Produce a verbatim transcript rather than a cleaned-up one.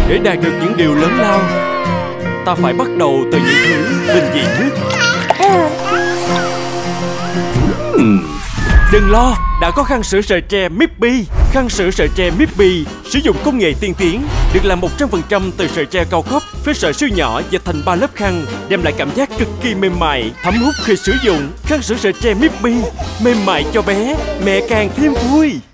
Để đạt được những điều lớn lao, ta phải bắt đầu từ những thứ bình dị nhất. Đừng lo, đã có khăn sữa sợi tre Mippy. Khăn sữa sợi tre Mippy sử dụng công nghệ tiên tiến, được làm một trăm phần trăm từ sợi tre cao cấp với sợi siêu nhỏ dệt thành ba lớp khăn, đem lại cảm giác cực kỳ mềm mại, thấm hút khi sử dụng. Khăn sữa sợi tre Mippy, mềm mại cho bé, mẹ càng thêm vui.